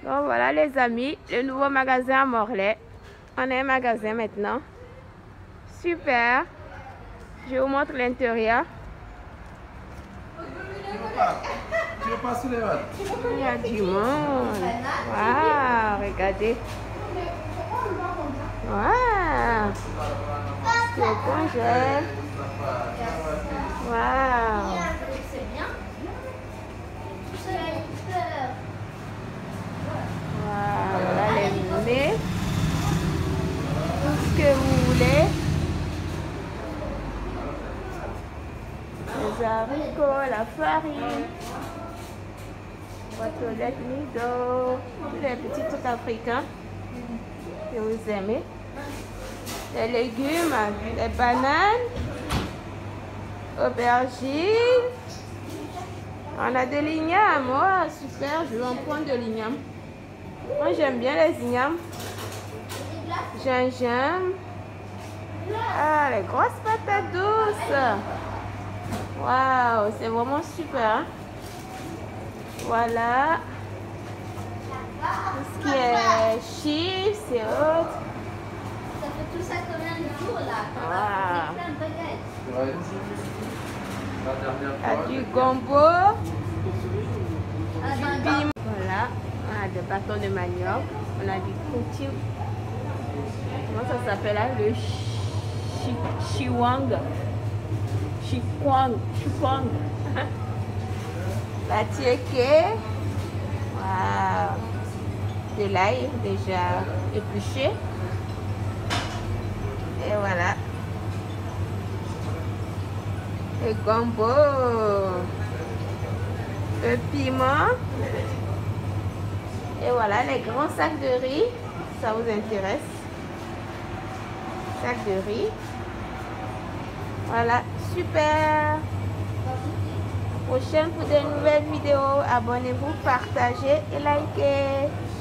Donc voilà les amis, le nouveau magasin à Morlaix. On a un magasin maintenant. Super. Je vous montre l'intérieur. Tu veux pas sous les vannes? Il y a du monde. Waouh, regardez. Waouh. C'est congé. Waouh. Voilà les mets. Tout ce que vous voulez. Les haricots, la farine, côtelette Nido, les petits trucs africains que vous aimez. Les légumes, les bananes, aubergines. On a des lignames. Oh, super, je vais en prendre de lignames. Moi, j'aime bien les ignames. Gingembre. Ah, les grosses patates douces. Waouh, c'est vraiment super. Hein? Voilà. Tout ce qui est chips et autres. Ça fait tout ça combien de jours là? Waouh. Plein de baguettes. Il y a du gombo. Ah, Du dans le piment. Voilà. On a des bâtons de manioc. On a du coutil. Comment ça s'appelle là? Le chiwang. Chikwang. La tiéké. Waouh. De l'ail déjà épluché. Et voilà. Le gombo. Le piment. Et voilà les grands sacs de riz. Ça vous intéresse? Sac de riz. Voilà, super. Prochaine pour de nouvelles vidéos. Abonnez-vous, partagez et likez.